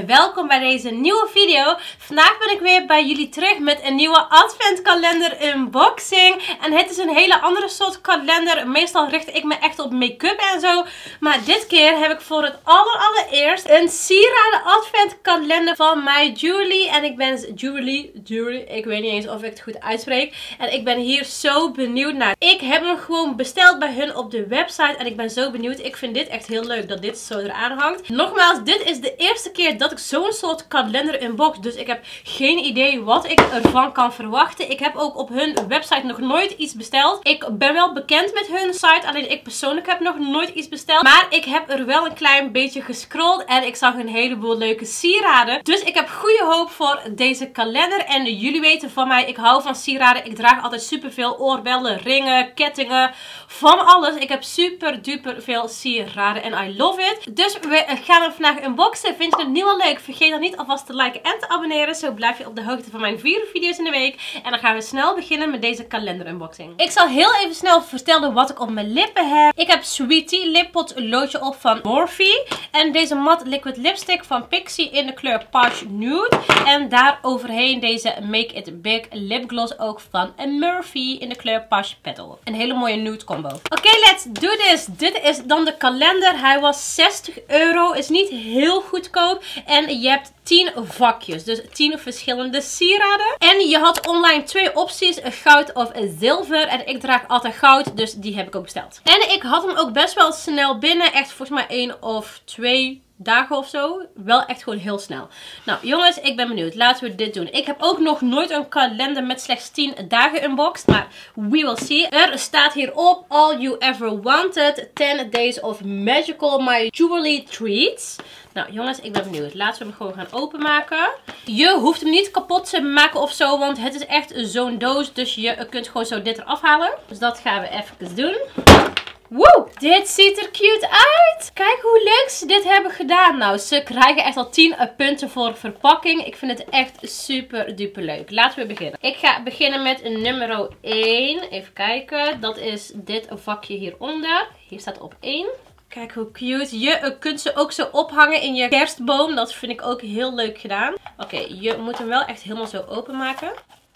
en welkom bij deze nieuwe video. Vandaag ben ik weer bij jullie terug met een nieuwe adventkalender unboxing. En het is een hele andere soort kalender. Meestal richt ik me echt op make-up en zo. Maar dit keer heb ik voor het allereerst een sieraden adventkalender van My Jewelry. En ik ben Jewelry, ik weet niet eens of ik het goed uitspreek. En ik ben hier zo benieuwd naar. Ik heb hem gewoon besteld bij hun op de website. En ik ben zo benieuwd. Ik vind dit echt heel leuk dat dit zo eraan hangt. Nogmaals, dit is de eerste keer dat ik zo'n soort kalender unbox. Dus ik heb geen idee wat ik ervan kan verwachten. Ik heb ook op hun website nog nooit iets besteld. Ik ben wel bekend met hun site. Alleen ik persoonlijk heb nog nooit iets besteld. Maar ik heb er wel een klein beetje gescrolld. En ik zag een heleboel leuke sieraden. Dus ik heb goede hoop voor deze kalender. En jullie weten van mij, ik hou van sieraden. Ik draag altijd superveel oorbellen, ringen, kettingen. Van alles. Ik heb super duper veel sieraden. En I love it. Dus we gaan hem vandaag unboxen. Vind je het nu al leuk? Vergeet dan niet alvast te liken en te abonneren. Zo blijf je op de hoogte van mijn 4 video's in de week. En dan gaan we snel beginnen met deze kalender unboxing. Ik zal heel even snel vertellen wat ik op mijn lippen heb. Ik heb Sweetie Lippot loodje op van Morphe. En deze matte liquid lipstick van Pixi in de kleur Page Nude. En daar overheen deze Make It Big lipgloss ook van Morphe in de kleur Page Petal. Een hele mooie nude combo. Oké, let's do this. Dit is dan de kalender. Hij was €60. Is niet heel goedkoop. En je hebt 10 vakjes. Dus 10 verschillende sieraden. En je had online 2 opties. Goud of zilver. En ik draag altijd goud. Dus die heb ik ook besteld. En ik had hem ook best wel snel binnen. Echt volgens mij 1 of 2 dagen of zo. Wel echt gewoon heel snel. Nou jongens, ik ben benieuwd. Laten we dit doen. Ik heb ook nog nooit een kalender met slechts 10 dagen unboxed. Maar we will see. Er staat hierop All You Ever Wanted. 10 Days of Magical My Jewelry Treats. Nou jongens, ik ben benieuwd. Laten we hem gewoon gaan openmaken. Je hoeft hem niet kapot te maken of zo. Want het is echt zo'n doos. Dus je kunt gewoon zo dit eraf halen. Dus dat gaan we even doen. Woe! Dit ziet er cute uit! Kijk hoe leuk ze dit hebben gedaan. Nou, ze krijgen echt al 10 punten voor verpakking. Ik vind het echt super duper leuk. Laten we beginnen. Ik ga beginnen met nummer 1. Even kijken. Dat is dit vakje hieronder. Hier staat op 1. Kijk hoe cute. Je kunt ze ook zo ophangen in je kerstboom. Dat vind ik ook heel leuk gedaan. Oké, je moet hem wel echt helemaal zo openmaken.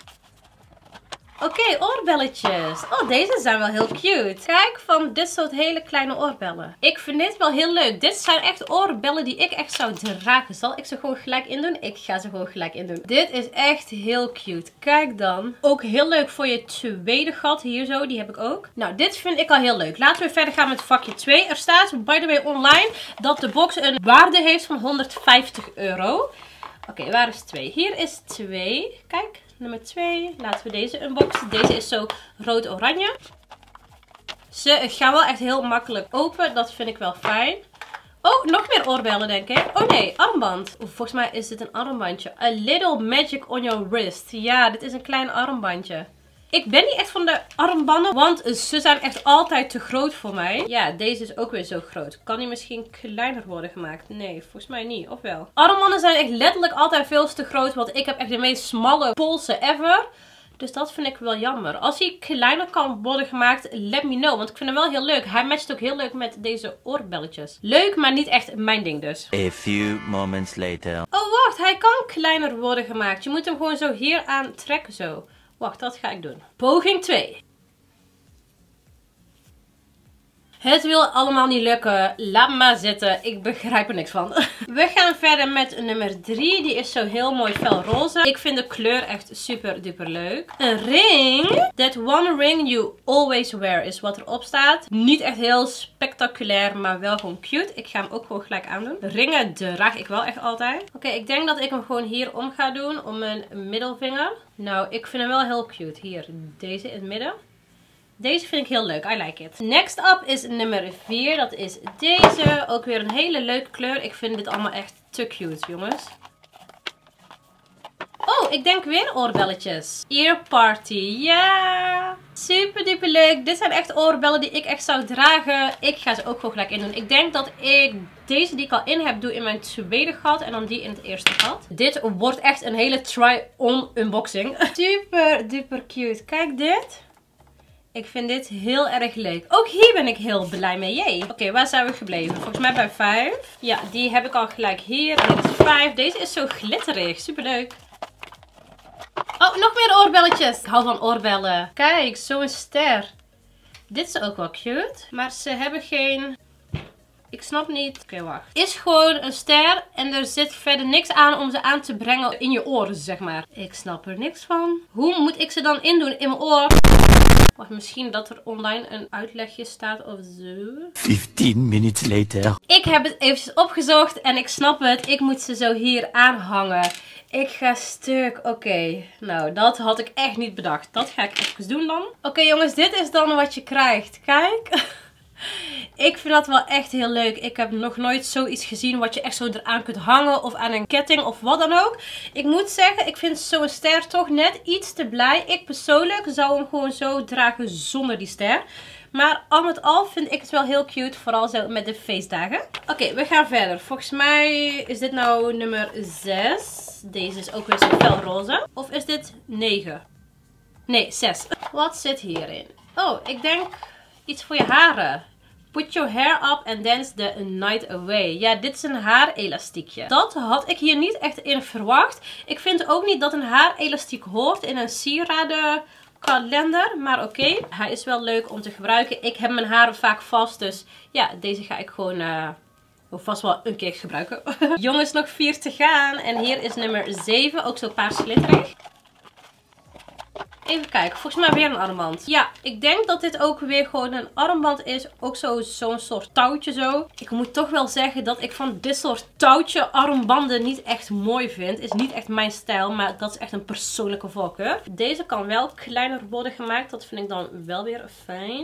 Oké, oorbelletjes. Oh, deze zijn wel heel cute. Kijk, van dit soort hele kleine oorbellen. Ik vind dit wel heel leuk. Dit zijn echt oorbellen die ik echt zou dragen. Zal ik ze gewoon gelijk in doen? Ik ga ze gewoon gelijk in doen. Dit is echt heel cute. Kijk dan. Ook heel leuk voor je tweede gat hier zo. Die heb ik ook. Nou, dit vind ik al heel leuk. Laten we verder gaan met vakje 2. Er staat, by the way, online dat de box een waarde heeft van €150. Oké, waar is 2? Hier is 2. Kijk. Nummer 2. Laten we deze unboxen. Deze is zo rood-oranje. Ze gaan wel echt heel makkelijk open. Dat vind ik wel fijn. Oh, nog meer oorbellen denk ik. Oh nee, armband. Volgens mij is dit een armbandje. A little magic on your wrist. Ja, dit is een klein armbandje. Ik ben niet echt van de armbanden, want ze zijn echt altijd te groot voor mij. Ja, deze is ook weer zo groot. Kan die misschien kleiner worden gemaakt? Nee, volgens mij niet. Of wel? Armbanden zijn echt letterlijk altijd veel te groot, want ik heb echt de meest smalle polsen ever. Dus dat vind ik wel jammer. Als hij kleiner kan worden gemaakt, let me know. Want ik vind hem wel heel leuk. Hij matcht ook heel leuk met deze oorbelletjes. Leuk, maar niet echt mijn ding dus. A few moments later. Oh, wacht. Hij kan kleiner worden gemaakt. Je moet hem gewoon zo hier aan trekken zo. Wacht, dat ga ik doen. Poging 2. Het wil allemaal niet lukken. Laat maar zitten. Ik begrijp er niks van. We gaan verder met nummer 3. Die is zo heel mooi felroze. Ik vind de kleur echt super duper leuk. Een ring. That one ring you always wear is wat erop staat. Niet echt heel spectaculair, maar wel gewoon cute. Ik ga hem ook gewoon gelijk aandoen. Ringen draag ik wel echt altijd. Oké, ik denk dat ik hem gewoon hier om ga doen. Om mijn middelvinger. Nou, ik vind hem wel heel cute. Hier, deze in het midden. Deze vind ik heel leuk. I like it. Next up is nummer 4. Dat is deze. Ook weer een hele leuke kleur. Ik vind dit allemaal echt te cute, jongens. Oh, ik denk weer oorbelletjes. Ear Party. Ja. Super duper leuk. Dit zijn echt oorbellen die ik echt zou dragen. Ik ga ze ook gewoon gelijk in doen. Ik denk dat ik deze die ik al in heb doe in mijn tweede gat. En dan die in het eerste gat. Dit wordt echt een hele try-on unboxing. Super duper cute. Kijk dit. Ik vind dit heel erg leuk. Ook hier ben ik heel blij mee. Jee. Oké, waar zijn we gebleven? Volgens mij bij 5. Ja, die heb ik al gelijk hier. Dit is 5. Deze is zo glitterig. Superleuk. Oh, nog meer oorbelletjes. Ik hou van oorbellen. Kijk, zo'n ster. Dit is ook wel cute. Maar ze hebben geen... Ik snap niet. Oké, wacht. Is gewoon een ster en er zit verder niks aan om ze aan te brengen in je oren, zeg maar. Ik snap er niks van. Hoe moet ik ze dan indoen in mijn oor? Wacht, misschien dat er online een uitlegje staat of zo. 15 minutes later. Ik heb het eventjes opgezocht en ik snap het. Ik moet ze zo hier aanhangen. Ik ga stuk. Oké. Nou, dat had ik echt niet bedacht. Dat ga ik even doen dan. Oké, jongens, dit is dan wat je krijgt. Kijk. Ik vind dat wel echt heel leuk. Ik heb nog nooit zoiets gezien wat je echt zo eraan kunt hangen. Of aan een ketting of wat dan ook. Ik moet zeggen, ik vind zo'n ster toch net iets te blij. Ik persoonlijk zou hem gewoon zo dragen zonder die ster. Maar al met al vind ik het wel heel cute. Vooral zo met de feestdagen. Oké, we gaan verder. Volgens mij is dit nou nummer 6. Deze is ook weer zo felroze. Of is dit 9? Nee, 6. Wat zit hierin? Oh, ik denk iets voor je haren. Put your hair up and dance the night away. Ja, dit is een haarelastiekje. Dat had ik hier niet echt in verwacht. Ik vind ook niet dat een haarelastiek hoort in een sieradenkalender. Maar oké, hij is wel leuk om te gebruiken. Ik heb mijn haren vaak vast, dus ja, deze ga ik gewoon vast wel een keer gebruiken. Jongens, nog 4 te gaan. En hier is nummer 7, ook zo paars glitterig. Even kijken, volgens mij weer een armband. Ja, ik denk dat dit ook weer gewoon een armband is. Ook zo'n soort touwtje zo. Ik moet toch wel zeggen dat ik van dit soort touwtje armbanden niet echt mooi vind. Is niet echt mijn stijl, maar dat is echt een persoonlijke voorkeur. Deze kan wel kleiner worden gemaakt. Dat vind ik dan wel weer fijn.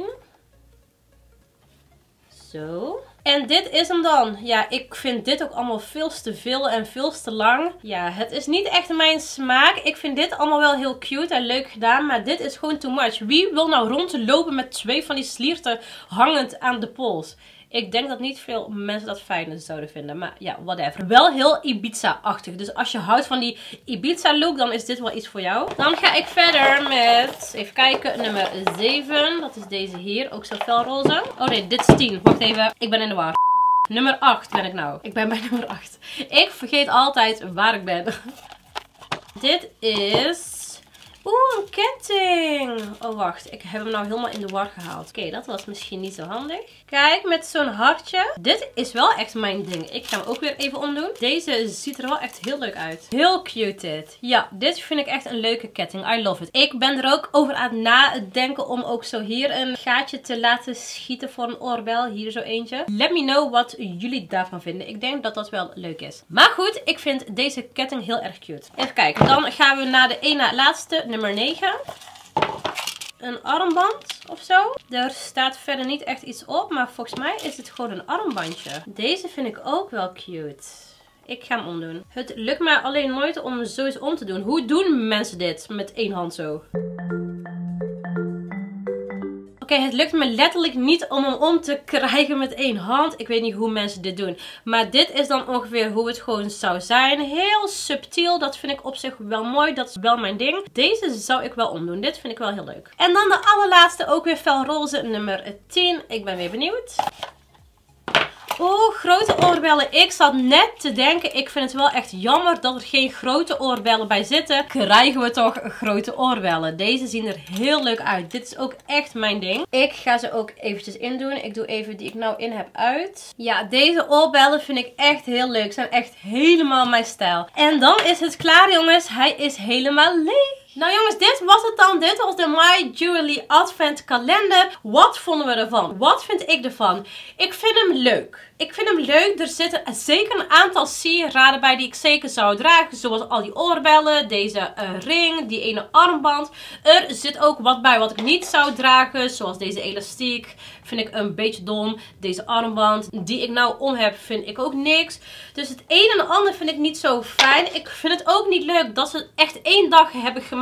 Zo. En dit is hem dan. Ja, ik vind dit ook allemaal veel te veel en veel te lang. Ja, het is niet echt mijn smaak. Ik vind dit allemaal wel heel cute en leuk gedaan. Maar dit is gewoon too much. Wie wil nou rondlopen met 2 van die slierten hangend aan de pols? Ik denk dat niet veel mensen dat fijn zouden vinden. Maar ja, whatever. Wel heel Ibiza-achtig. Dus als je houdt van die Ibiza-look, dan is dit wel iets voor jou. Dan ga ik verder met, even kijken, nummer 7. Dat is deze hier. Ook zo felroze. Oh nee, dit is 10. Wacht even. Ik ben in de war. Nummer 8 ben ik nou. Ik ben bij nummer 8. Ik vergeet altijd waar ik ben. Dit is... Oeh, een ketting. Oh, wacht. Ik heb hem nou helemaal in de war gehaald. Oké, dat was misschien niet zo handig. Kijk, met zo'n hartje. Dit is wel echt mijn ding. Ik ga hem ook weer even omdoen. Deze ziet er wel echt heel leuk uit. Heel cute dit. Ja, dit vind ik echt een leuke ketting. I love it. Ik ben er ook over aan het nadenken om ook zo hier een gaatje te laten schieten voor een oorbel. Hier zo eentje. Let me know wat jullie daarvan vinden. Ik denk dat dat wel leuk is. Maar goed, ik vind deze ketting heel erg cute. Even kijken. Dan gaan we naar de één na laatste. Nummer 9. Een armband of zo. Er staat verder niet echt iets op. Maar volgens mij is het gewoon een armbandje. Deze vind ik ook wel cute. Ik ga hem omdoen. Het lukt mij alleen nooit om zoiets om te doen. Hoe doen mensen dit met 1 hand zo? Oké, het lukt me letterlijk niet om hem om te krijgen met 1 hand. Ik weet niet hoe mensen dit doen. Maar dit is dan ongeveer hoe het gewoon zou zijn. Heel subtiel. Dat vind ik op zich wel mooi. Dat is wel mijn ding. Deze zou ik wel omdoen. Dit vind ik wel heel leuk. En dan de allerlaatste. Ook weer felroze. Nummer 10. Ik ben weer benieuwd. Oeh, grote oorbellen. Ik zat net te denken, ik vind het wel echt jammer dat er geen grote oorbellen bij zitten. Krijgen we toch grote oorbellen. Deze zien er heel leuk uit. Dit is ook echt mijn ding. Ik ga ze ook eventjes indoen. Ik doe even die ik nou in heb uit. Ja, deze oorbellen vind ik echt heel leuk. Zijn echt helemaal mijn stijl. En dan is het klaar, jongens. Hij is helemaal leeg. Nou jongens, dit was het dan. Dit was de My Jewelry Advent Kalender. Wat vonden we ervan? Wat vind ik ervan? Ik vind hem leuk. Ik vind hem leuk. Er zitten zeker een aantal sieraden bij die ik zeker zou dragen. Zoals al die oorbellen, deze ring, die ene armband. Er zit ook wat bij wat ik niet zou dragen. Zoals deze elastiek. Vind ik een beetje dom. Deze armband die ik nou om heb vind ik ook niks. Dus het een en ander vind ik niet zo fijn. Ik vind het ook niet leuk dat ze echt 1 dag hebben gemaakt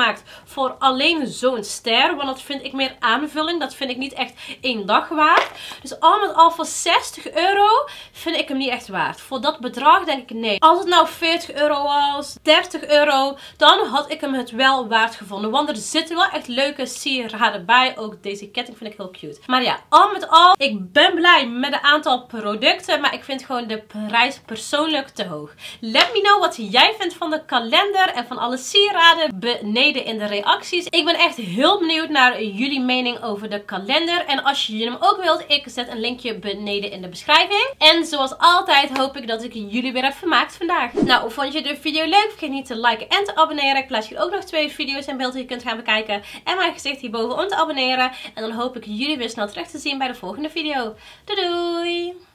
gemaakt voor alleen zo'n ster. Want dat vind ik meer aanvulling. Dat vind ik niet echt 1 dag waard. Dus al met al voor 60 euro vind ik hem niet echt waard. Voor dat bedrag denk ik nee. Als het nou 40 euro was, 30 euro, dan had ik hem het wel waard gevonden. Want er zitten wel echt leuke sieraden bij. Ook deze ketting vind ik heel cute. Maar ja, al met al, ik ben blij met het aantal producten. Maar ik vind gewoon de prijs persoonlijk te hoog. Let me know wat jij vindt van de kalender en van alle sieraden beneden in de reacties. Ik ben echt heel benieuwd naar jullie mening over de kalender. En als je hem ook wilt, ik zet een linkje beneden in de beschrijving. En zoals altijd hoop ik dat ik jullie weer heb vermaakt vandaag. Nou, vond je de video leuk? Vergeet niet te liken en te abonneren. Ik plaats hier ook nog 2 video's in beeld die je kunt gaan bekijken. En mijn gezicht hierboven om te abonneren. En dan hoop ik jullie weer snel terug te zien bij de volgende video. Doei doei!